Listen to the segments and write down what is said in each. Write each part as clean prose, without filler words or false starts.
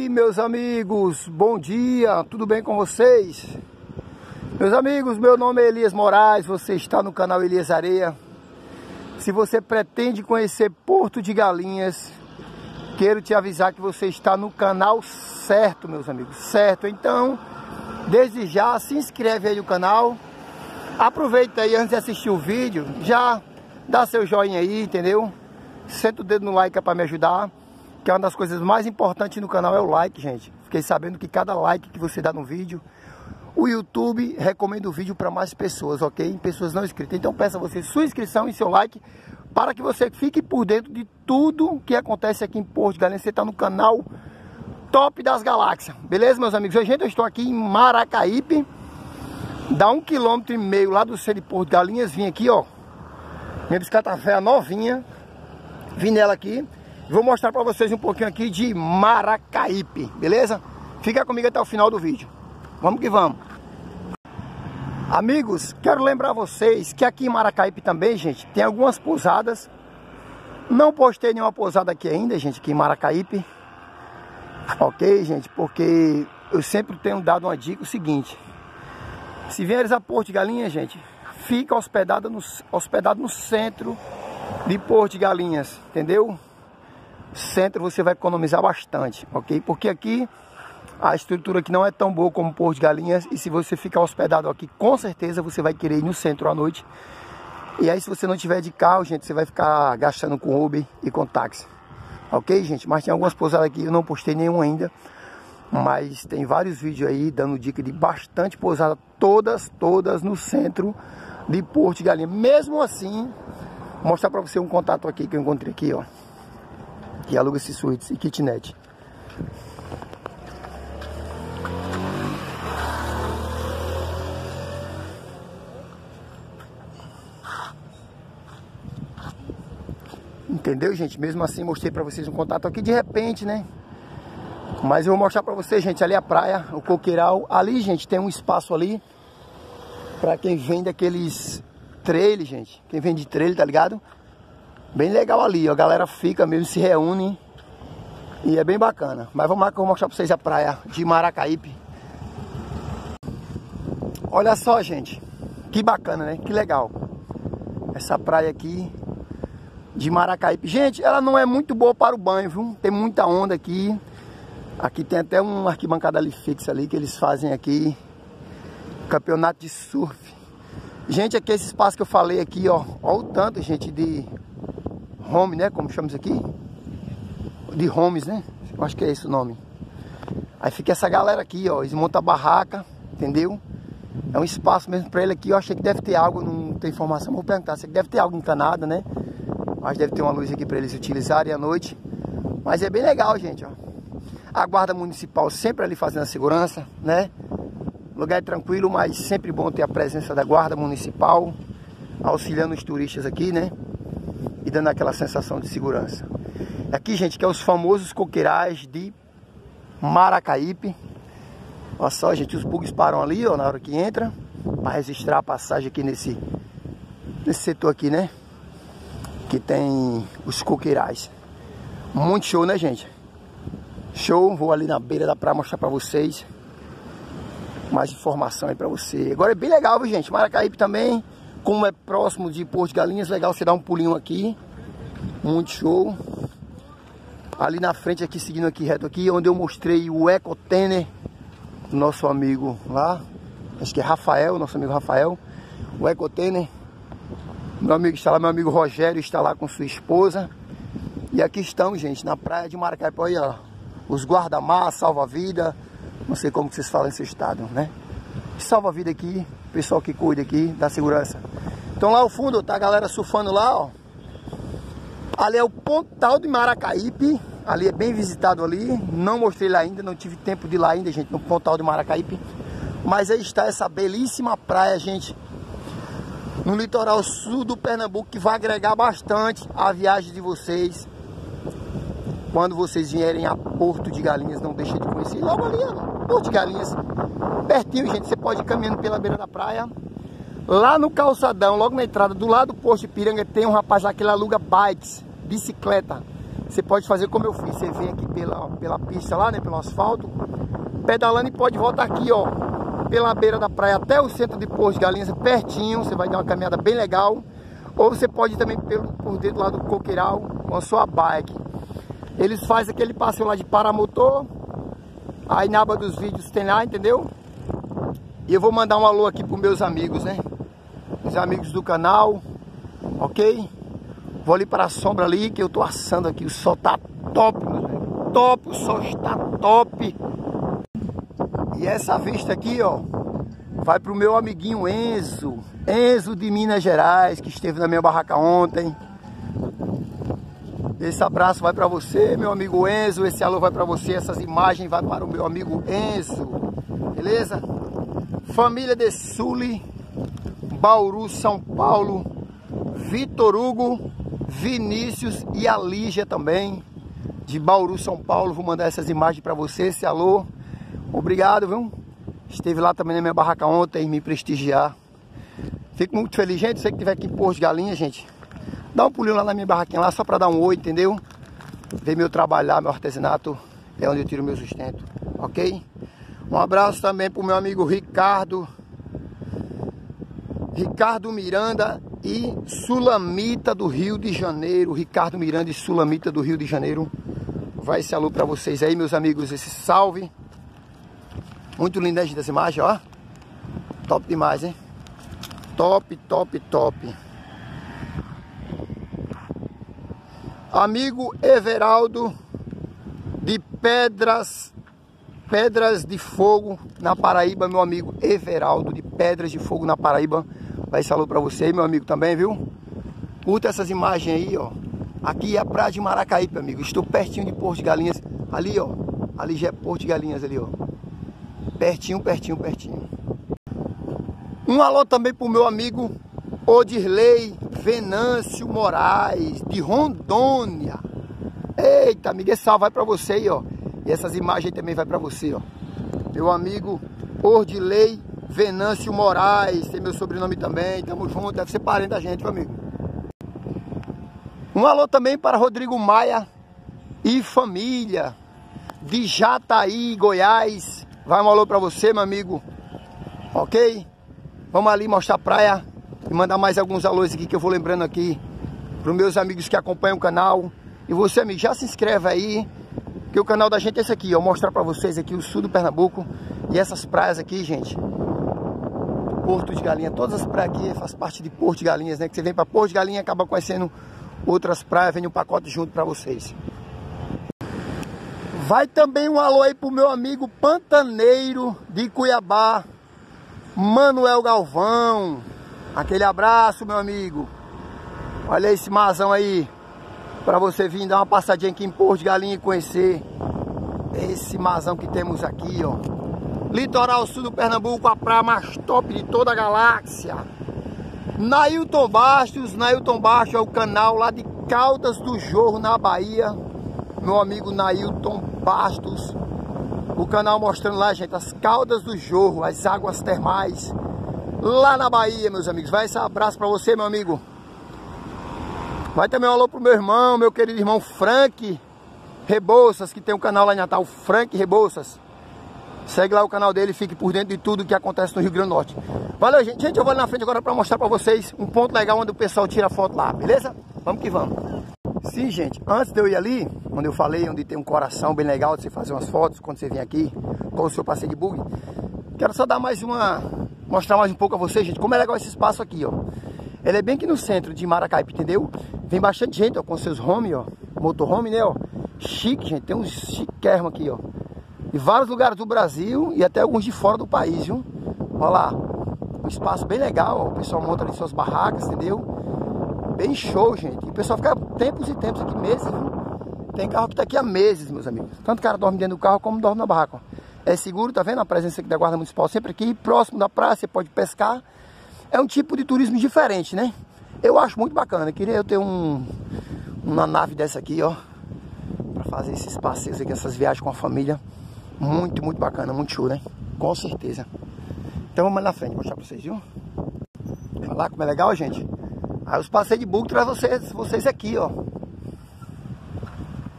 aí, meus amigos, bom dia, tudo bem com vocês? Meus amigos, meu nome é Elias Moraes, você está no canal Elias Areia. Se você pretende conhecer Porto de Galinhas, quero te avisar que você está no canal certo, meus amigos, certo? Então, desde já, se inscreve aí no canal, aproveita aí antes de assistir o vídeo, já dá seu joinha aí, entendeu? Senta o dedo no like para me ajudar, que é uma das coisas mais importantes no canal é o like, gente. Fiquei sabendo que cada like que você dá no vídeo, o YouTube recomenda o vídeo para mais pessoas, ok? Pessoas não inscritas. Então peço a você sua inscrição e seu like para que você fique por dentro de tudo que acontece aqui em Porto de Galinhas. Você está no canal top das galáxias, beleza, meus amigos? Gente, eu estou aqui em Maracaípe, dá 1,5 km lá do centro de Porto de Galinhas. Vim aqui, ó, minha bicicleta velha novinha, vim nela aqui. Vou mostrar para vocês um pouquinho aqui de Maracaípe, beleza? Fica comigo até o final do vídeo. Vamos que vamos. Amigos, quero lembrar vocês que aqui em Maracaípe também, gente, tem algumas pousadas. Não postei nenhuma pousada aqui ainda, gente, aqui em Maracaípe. Ok, gente? Porque eu sempre tenho dado uma dica, o seguinte. Se vieres a Porto de Galinhas, gente, fica hospedado no centro de Porto de Galinhas, entendeu? Centro você vai economizar bastante, ok? Porque aqui a estrutura aqui não é tão boa como Porto de Galinhas, e se você ficar hospedado aqui, com certeza você vai querer ir no centro à noite. E aí, se você não tiver de carro, gente, você vai ficar gastando com Uber e com táxi, ok, gente? Mas tem algumas pousadas aqui, eu não postei nenhum ainda, mas tem vários vídeos aí dando dica de bastante pousada, todas no centro de Porto de Galinhas. Mesmo assim, vou mostrar para você um contato aqui que eu encontrei aqui, ó, que aluga esses suítes e kitnet. Entendeu, gente? Mesmo assim, mostrei pra vocês um contato aqui de repente, né? Mas eu vou mostrar pra vocês, gente, ali a praia, o coqueiral. Ali, gente, tem um espaço ali pra quem vende aqueles trailer, gente. Quem vende trailer, tá ligado? Bem legal ali, ó. A galera fica mesmo, se reúne. E é bem bacana. Mas vamos lá que eu vou mostrar pra vocês a praia de Maracaípe. Olha só, gente. Que bacana, né? Que legal. Essa praia aqui de Maracaípe. Gente, ela não é muito boa para o banho, viu? Tem muita onda aqui. Aqui tem até uma arquibancada ali fixa ali que eles fazem aqui. Campeonato de surf. Gente, aqui esse espaço que eu falei aqui, ó. Olha o tanto, gente, de home, né? Como chamamos aqui? De homes, né? Eu acho que é esse o nome. Aí fica essa galera aqui, ó. Eles montam a barraca, entendeu? É um espaço mesmo para ele aqui. Eu achei que deve ter água, não tem informação. Vou perguntar se deve ter água encanada, né? Mas deve ter uma luz aqui para eles utilizarem à noite. Mas é bem legal, gente, ó. A guarda municipal sempre ali fazendo a segurança, né? O lugar é tranquilo, mas sempre bom ter a presença da guarda municipal auxiliando os turistas aqui, né? E dando aquela sensação de segurança. Aqui, gente, que é os famosos coqueirais de Maracaípe. Olha só, gente, os bugs param ali, ó, na hora que entra, para registrar a passagem aqui nesse setor aqui, né? Que tem os coqueirais. Muito show, né, gente? Show. Vou ali na beira da praia mostrar pra vocês mais informação aí pra você. Agora é bem legal, viu, gente? Maracaípe também, como é próximo de Porto de Galinhas, legal você dar um pulinho aqui. Muito show. Ali na frente, aqui, seguindo aqui reto aqui, onde eu mostrei o Ecotenner do nosso amigo lá, acho que é Rafael, nosso amigo Rafael. O Ecotenner. Meu amigo está lá, meu amigo Rogério está lá com sua esposa. E aqui estamos, gente, na praia de Maracaípe. Olha, ó, os guarda-mar, salva-vida. Não sei como que vocês falam nesse estado, né? Salva-vida aqui, pessoal que cuida aqui da segurança. Então lá ao fundo tá a galera surfando lá, ó. Ali é o Pontal de Maracaípe. Ali é bem visitado ali. Não mostrei lá ainda, não tive tempo de ir lá ainda, gente, no Pontal de Maracaípe. Mas aí está essa belíssima praia, gente, no litoral sul do Pernambuco, que vai agregar bastante a viagem de vocês. Quando vocês vierem a Porto de Galinhas, não deixem de conhecer. Logo ali, ó, Porto de Galinhas, pertinho, gente, você pode ir caminhando pela beira da praia. Lá no calçadão, logo na entrada, do lado do posto de Piranga, tem um rapaz lá que ele aluga bikes, bicicleta. você pode fazer como eu fiz. Você vem aqui pela pista lá, né? Pelo asfalto, pedalando, e pode voltar aqui, ó, pela beira da praia até o centro de Porto de Galinhas, pertinho. Você vai dar uma caminhada bem legal. Ou você pode ir também por dentro lá do Coqueiral com a sua bike. Eles fazem aquele passeio lá de paramotor. Aí na aba dos vídeos tem lá, entendeu? E eu vou mandar um alô aqui pros meus amigos, né? Os amigos do canal, ok? Vou ali para a sombra ali, que eu tô assando aqui. O sol tá top, meu velho. Top, o sol está top. E essa vista aqui, ó, vai pro meu amiguinho Enzo. Enzo de Minas Gerais, que esteve na minha barraca ontem. Esse abraço vai para você, meu amigo Enzo. Esse alô vai para você. Essas imagens vai para o meu amigo Enzo. Beleza? Família de Sully, Bauru, São Paulo, Vitor Hugo, Vinícius e a Lígia também, de Bauru, São Paulo. Vou mandar essas imagens para você. Esse alô, obrigado, viu? Esteve lá também na minha barraca ontem, me prestigiar. Fico muito feliz, gente. Você que estiver aqui em Porto de Galinhas, gente, dá um pulinho lá na minha barraquinha lá, só para dar um oi, entendeu? Ver meu trabalho lá, meu artesanato, é onde eu tiro meu sustento, ok? Um abraço também pro meu amigo Ricardo Miranda e Sulamita do Rio de Janeiro. Ricardo Miranda e Sulamita do Rio de Janeiro. Vai esse alô para vocês aí, meus amigos, esse salve. Muito linda a gente essa imagem, ó. Top demais, hein? Top, top, top. Amigo Everaldo de Pedras de Fogo na Paraíba, meu amigo Everaldo de Pedras de Fogo na Paraíba. Vai esse alô pra você aí, meu amigo, também, viu? Curta essas imagens aí, ó. Aqui é a praia de Maracaípe, amigo. Estou pertinho de Porto de Galinhas. Ali, ó. Ali já é Porto de Galinhas, ali, ó. Pertinho, pertinho, pertinho. Um alô também pro meu amigo Odirley Venâncio Moraes, de Rondônia. Eita, amigo, esse salve vai pra você aí, ó. E essas imagens também vai pra você, ó. Meu amigo Odirley Venâncio Moraes, tem meu sobrenome também, tamo junto, deve ser parente da gente, meu amigo. Um alô também para Rodrigo Maia e família, de Jataí, Goiás. Vai um alô pra você, meu amigo, ok? Vamos ali mostrar a praia e mandar mais alguns alôs aqui que eu vou lembrando aqui pros meus amigos que acompanham o canal. E você, amigo, já se inscreve aí, que o canal da gente é esse aqui, ó. Mostrar pra vocês aqui o sul do Pernambuco e essas praias aqui, gente. Porto de Galinhas, todas as praias aqui faz parte de Porto de Galinhas, né? Que você vem pra Porto de Galinhas e acaba conhecendo outras praias, vem um pacote junto pra vocês. Vai também um alô aí pro meu amigo Pantaneiro de Cuiabá, Manuel Galvão. Aquele abraço, meu amigo. Olha esse marzão aí, pra você vir dar uma passadinha aqui em Porto de Galinhas e conhecer esse marzão que temos aqui, ó. Litoral sul do Pernambuco, a praia mais top de toda a galáxia. Nailton Bastos é o canal lá de Caldas do Jorro, na Bahia. Meu amigo Nailton Bastos. O canal mostrando lá, gente, as Caldas do Jorro, as águas termais lá na Bahia, meus amigos. Vai esse abraço pra você, meu amigo. Vai também um alô pro meu irmão, meu querido irmão Frank Rebouças, que tem um canal lá em Natal, Frank Rebouças. Segue lá o canal dele, fique por dentro de tudo que acontece no Rio Grande do Norte. Valeu, gente. Gente, eu vou ali na frente agora para mostrar para vocês um ponto legal onde o pessoal tira foto lá, beleza? Vamos que vamos. Sim, gente, antes de eu ir ali, onde eu falei, onde tem um coração bem legal de você fazer umas fotos, quando você vem aqui com o seu passeio de bug, quero só dar mostrar mais um pouco a vocês, gente, como é legal esse espaço aqui, ó. Ele é bem aqui no centro de Maracaípe, entendeu? Vem bastante gente, ó, com seus home, ó, motorhome, né, ó. Chique, gente, tem uns chiquérrimos aqui, ó. De vários lugares do Brasil e até alguns de fora do país, viu? Olha lá, um espaço bem legal, ó. O pessoal monta ali suas barracas, entendeu? Bem show, gente. E o pessoal fica tempos e tempos aqui, meses, viu? Tem carro que tá aqui há meses, meus amigos. Tanto o cara dorme dentro do carro como dorme na barraca, ó. É seguro, tá vendo? A presença aqui da Guarda Municipal sempre aqui, próximo da praia, você pode pescar. É um tipo de turismo diferente, né? Eu acho muito bacana. Eu queria eu ter uma nave dessa aqui, ó, pra fazer esses passeios aqui, essas viagens com a família. Muito, muito bacana, muito show, né? Com certeza. Então vamos ali na frente, mostrar pra vocês, viu? Olha lá como é legal, gente. Aí os passeios de bug traz vocês aqui, ó.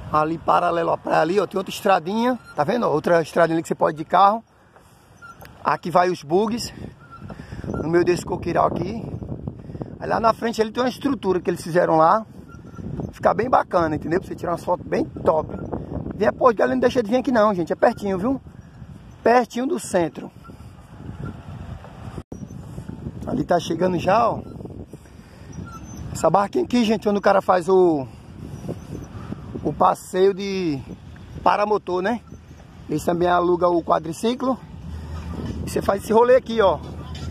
Ali paralelo à praia ali, ó, tem outra estradinha, tá vendo? Outra estradinha ali que você pode ir de carro. Aqui vai os bugs, no meio desse coqueiral aqui. Aí lá na frente ele tem uma estrutura que eles fizeram lá. Fica bem bacana, entendeu? Pra você tirar umas fotos bem top. Vem a Porto de Galinhas, não deixa de vir aqui não, gente. É pertinho, viu? Pertinho do centro. Ali tá chegando já, ó. Essa barquinha aqui, gente, onde o cara faz o passeio de paramotor, né? Eles também alugam o quadriciclo. E você faz esse rolê aqui, ó.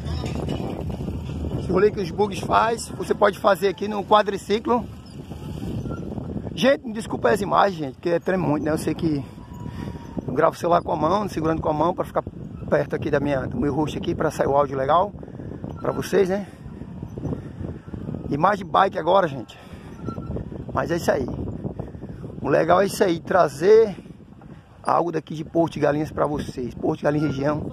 Esse rolê que os bugs faz, você pode fazer aqui no quadriciclo. Gente, me desculpa as imagens, gente, porque treme muito, né? Eu sei que eu gravo o celular com a mão, segurando com a mão, para ficar perto aqui do meu rosto aqui, para sair o áudio legal para vocês, né? Imagem de bike agora, gente. Mas é isso aí. O legal é isso aí, trazer algo daqui de Porto de Galinhas para vocês. Porto de Galinhas região.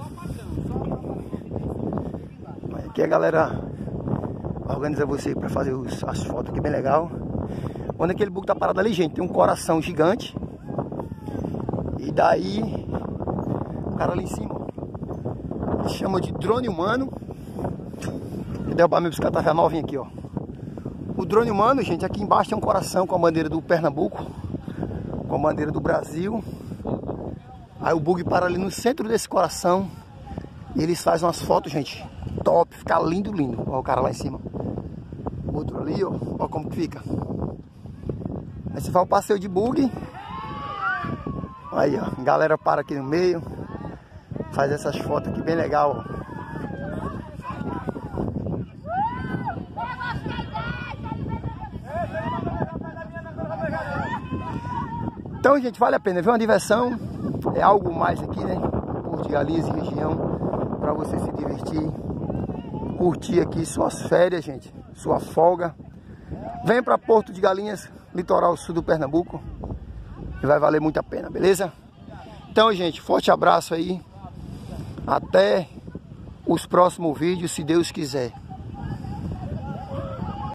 Aqui a galera organiza você para fazer as fotos aqui bem legal. Quando aquele bug tá parado ali, gente, tem um coração gigante. E daí, o cara ali em cima, ó, que chama de drone humano. Vou derrubar minha bicicleta já novinha aqui, ó. O drone humano, gente, aqui embaixo tem um coração com a bandeira do Pernambuco, com a bandeira do Brasil. Aí o bug para ali no centro desse coração. E eles fazem umas fotos, gente, top, fica lindo, lindo. Ó o cara lá em cima. Outro ali, ó, ó como que fica. Aí você faz o passeio de bug. Aí, ó, a galera para aqui no meio. Faz essas fotos aqui bem legal, ó. Então, gente, vale a pena, viu? Uma diversão. É algo mais aqui, né? Porto de Galinhas e região. Pra você se divertir. Curtir aqui suas férias, gente. Sua folga. Vem pra Porto de Galinhas, litoral sul do Pernambuco. E vai valer muito a pena, beleza? Então, gente, forte abraço aí. Até os próximos vídeos, se Deus quiser.